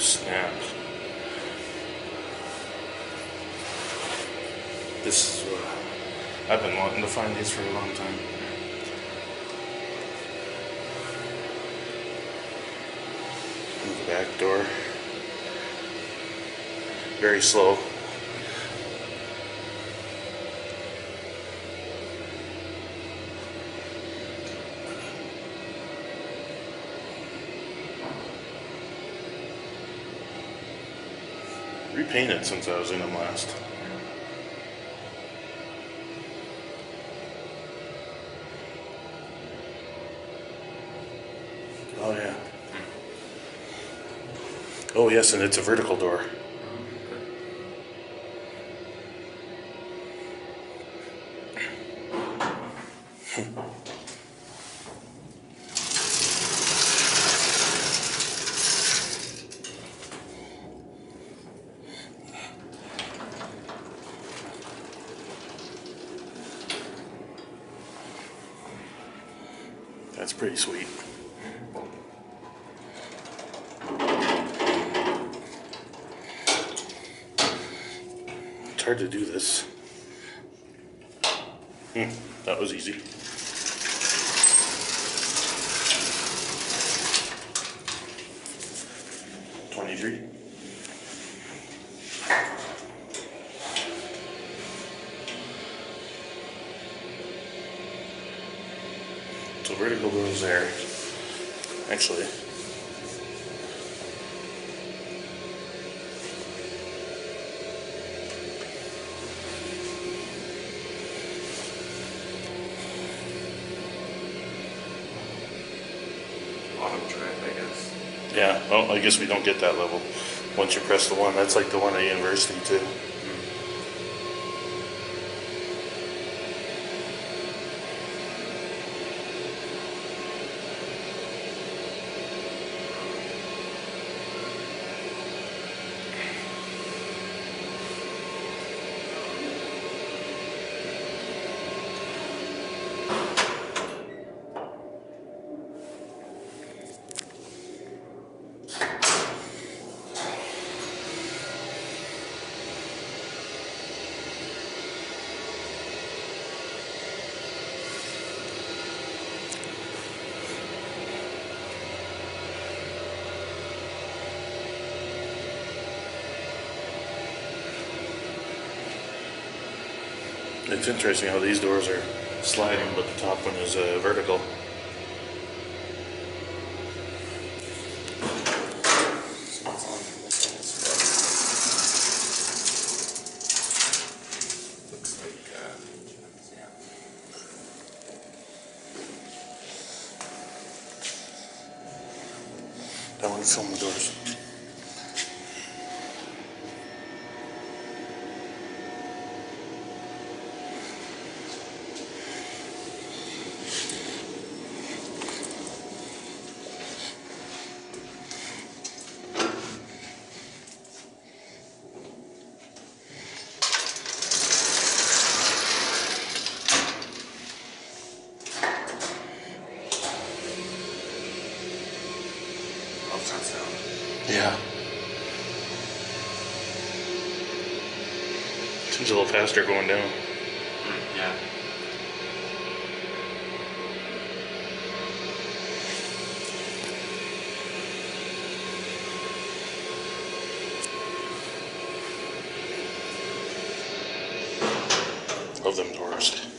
snap. This is I've been wanting to find these for a long time. The back door. Very slow. Repainted since I was in them last. Oh yeah. Oh yes, and it's a vertical door. That's pretty sweet. It's hard to do this. That was easy. $23. So vertical goes there. Actually, auto track, I guess. yeah. Well, I guess we don't get that level once you press the one. That's like the one at university too. It's interesting how these doors are sliding, but the top one is vertical. Looks like, yeah. I want to film the doors. Love that sound. Yeah. Seems a little faster going down. Yeah. Love them doors.